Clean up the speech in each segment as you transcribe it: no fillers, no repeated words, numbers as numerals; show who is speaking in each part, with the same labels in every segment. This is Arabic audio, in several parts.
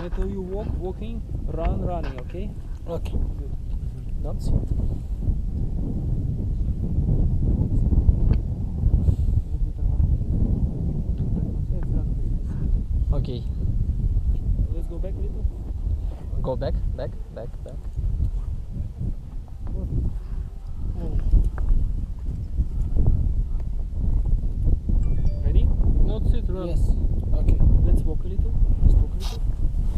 Speaker 1: I tell you walk, walking, run, running, okay?
Speaker 2: Okay.
Speaker 1: Good.
Speaker 2: Don't sit. Okay.
Speaker 1: Let's go back a little.
Speaker 2: Go back, back, back, back.
Speaker 1: Ready? Not sit, run.
Speaker 2: Yes. Okay.
Speaker 1: Let's walk a little. Just walk a little.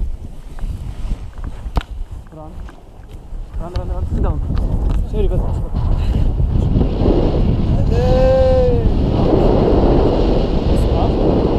Speaker 1: Run. Run, run, run. Sit down. Sorry, but stop.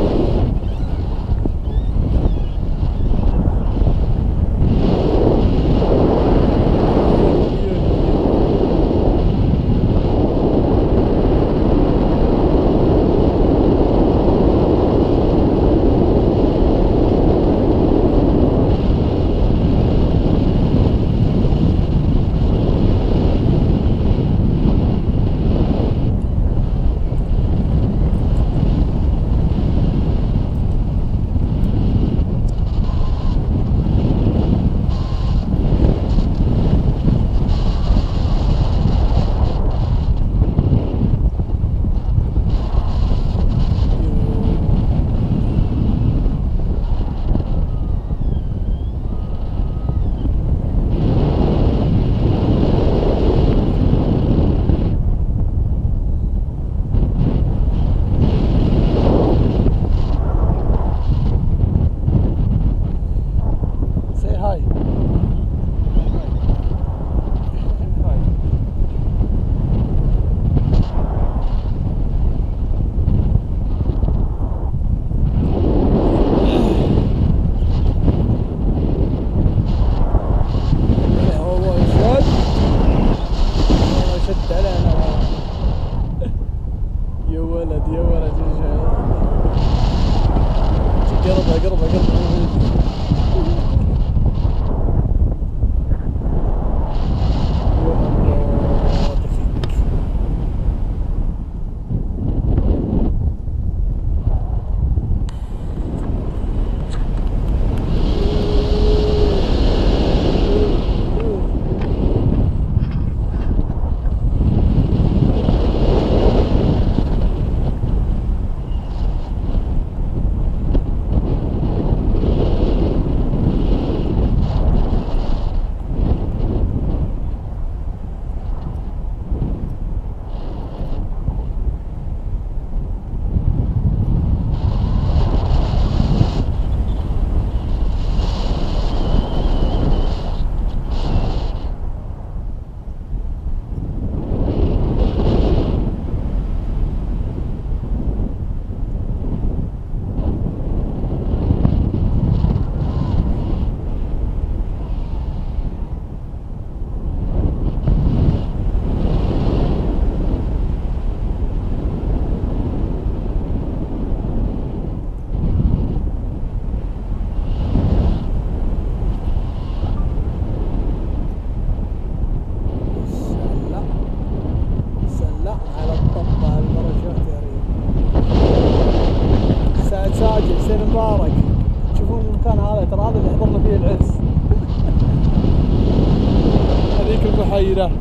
Speaker 2: Say hi. هو يشد والله يشد علينا يا ولد يا ولد قربها قربها قربها سلة على الطب على البرشات يا ريت. سعد ساجد حسين مبارك تشوفون المكان هذا ترى هذا اللي حضرنا فيه العرس. هذيك البحيرة.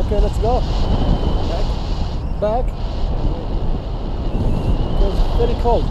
Speaker 2: Okay, let's go. Back. It's very cold.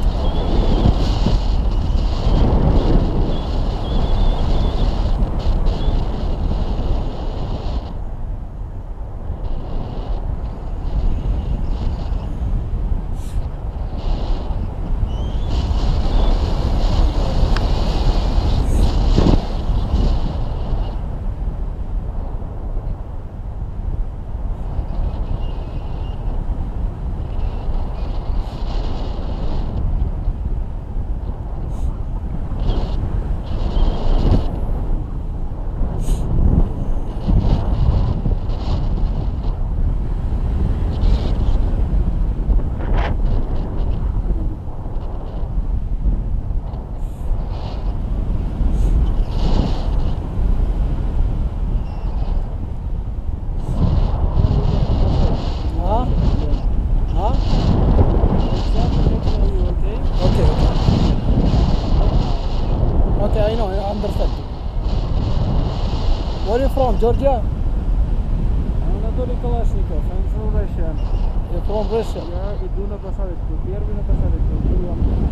Speaker 2: Okay, I know, I understand. Where are you from, Georgia?
Speaker 1: Анатолий Калашников, I'm from Russia.
Speaker 2: You're from Russia.
Speaker 1: Я иду на посадочку, первый на посадочку, прием.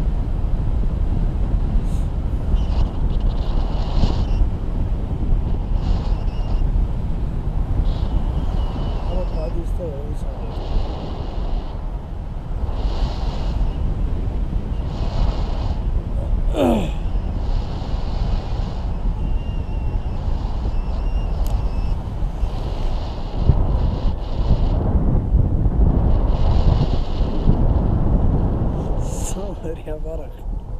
Speaker 2: يا برك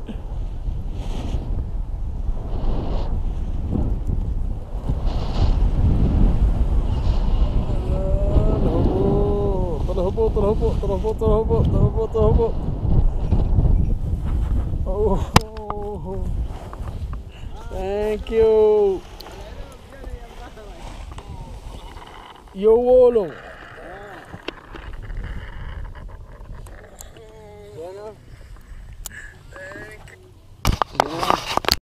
Speaker 2: الهبوط اوه ثانك يو يو وولو